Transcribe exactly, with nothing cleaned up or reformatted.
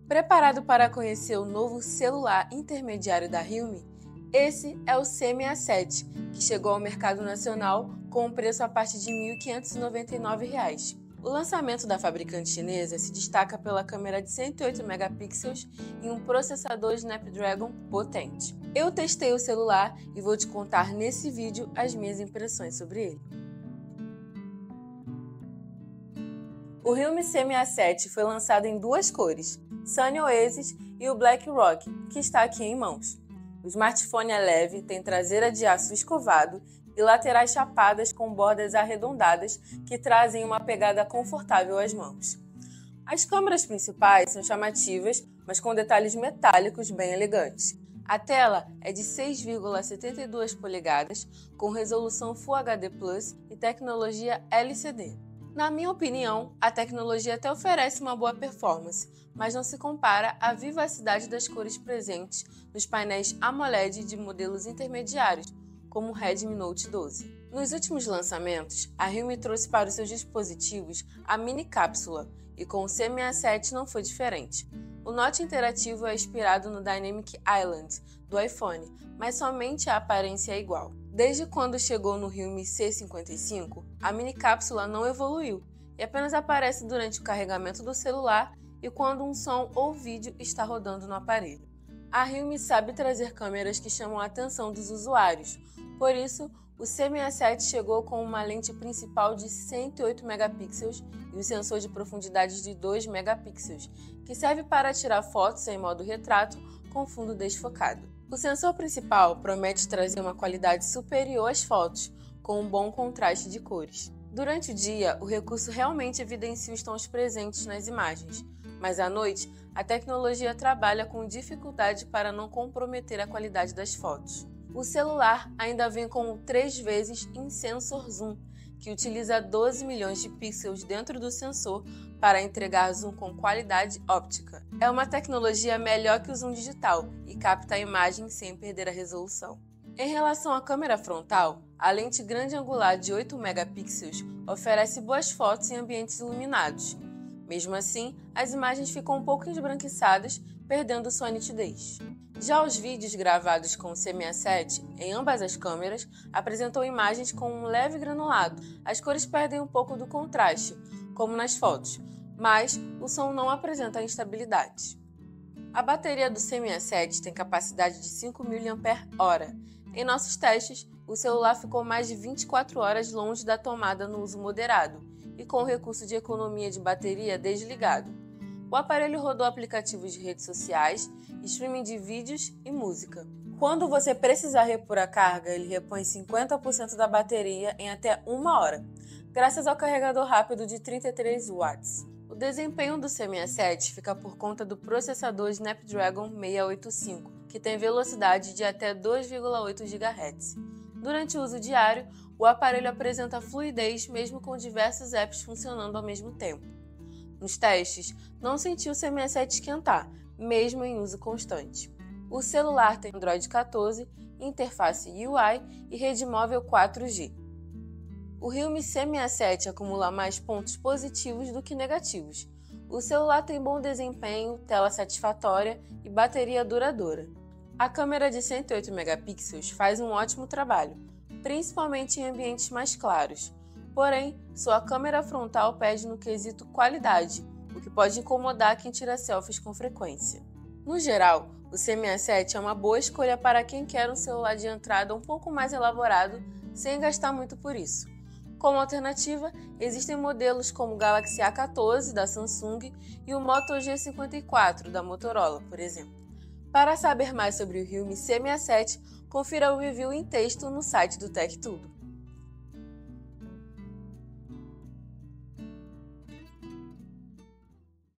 Preparado para conhecer o novo celular intermediário da Realme? Esse é o C sessenta e sete, que chegou ao mercado nacional com um preço a partir de mil quinhentos e noventa e nove reais. O lançamento da fabricante chinesa se destaca pela câmera de cento e oito megapixels e um processador Snapdragon potente. Eu testei o celular e vou te contar nesse vídeo as minhas impressões sobre ele. O Realme C sessenta e sete foi lançado em duas cores, Sunny Oasis e o Black Rock, que está aqui em mãos. O smartphone é leve, tem traseira de aço escovado e laterais chapadas com bordas arredondadas que trazem uma pegada confortável às mãos. As câmeras principais são chamativas, mas com detalhes metálicos bem elegantes. A tela é de seis vírgula setenta e duas polegadas, com resolução Full H D plus e tecnologia L C D. Na minha opinião, a tecnologia até oferece uma boa performance, mas não se compara à vivacidade das cores presentes nos painéis AMOLED de modelos intermediários, como o Redmi Note doze. Nos últimos lançamentos, a Realme trouxe para os seus dispositivos a mini cápsula, e com o C sessenta e sete não foi diferente. O Note interativo é inspirado no Dynamic Island do iPhone, mas somente a aparência é igual. Desde quando chegou no Realme C cinquenta e cinco, a mini cápsula não evoluiu e apenas aparece durante o carregamento do celular e quando um som ou vídeo está rodando no aparelho. A Realme sabe trazer câmeras que chamam a atenção dos usuários, por isso o C sessenta e sete chegou com uma lente principal de cento e oito megapixels e um sensor de profundidade de dois megapixels, que serve para tirar fotos em modo retrato com fundo desfocado. O sensor principal promete trazer uma qualidade superior às fotos, com um bom contraste de cores. Durante o dia, o recurso realmente evidencia os tons presentes nas imagens, mas à noite, a tecnologia trabalha com dificuldade para não comprometer a qualidade das fotos. O celular ainda vem com o três vezes In-Sensor Zoom, que utiliza doze milhões de pixels dentro do sensor para entregar zoom com qualidade óptica. É uma tecnologia melhor que o zoom digital e capta a imagem sem perder a resolução. Em relação à câmera frontal, a lente grande angular de oito megapixels oferece boas fotos em ambientes iluminados. Mesmo assim, as imagens ficam um pouco esbranquiçadas, perdendo sua nitidez. Já os vídeos gravados com o C sessenta e sete, em ambas as câmeras, apresentam imagens com um leve granulado. As cores perdem um pouco do contraste, como nas fotos, mas o som não apresenta instabilidade. A bateria do C sessenta e sete tem capacidade de cinco mil miliampères-hora. Em nossos testes, o celular ficou mais de vinte e quatro horas longe da tomada no uso moderado e com o recurso de economia de bateria desligado. O aparelho rodou aplicativos de redes sociais, streaming de vídeos e música. Quando você precisar repor a carga, ele repõe cinquenta por cento da bateria em até uma hora, graças ao carregador rápido de trinta e três watts. O desempenho do C sessenta e sete fica por conta do processador Snapdragon seiscentos e oitenta e cinco, que tem velocidade de até dois vírgula oito gigahertz. Durante o uso diário, o aparelho apresenta fluidez mesmo com diversos apps funcionando ao mesmo tempo. Nos testes, não senti o C sessenta e sete esquentar, mesmo em uso constante. O celular tem Android quatorze, interface U I e rede móvel quatro G. O Realme C sessenta e sete acumula mais pontos positivos do que negativos. O celular tem bom desempenho, tela satisfatória e bateria duradoura. A câmera de cento e oito megapixels faz um ótimo trabalho, principalmente em ambientes mais claros. Porém, sua câmera frontal perde no quesito qualidade, o que pode incomodar quem tira selfies com frequência. No geral, o C sessenta e sete é uma boa escolha para quem quer um celular de entrada um pouco mais elaborado, sem gastar muito por isso. Como alternativa, existem modelos como o Galaxy A quatorze da Samsung e o Moto G cinquenta e quatro da Motorola, por exemplo. Para saber mais sobre o Realme C sessenta e sete, confira o review em texto no site do Tech Tudo.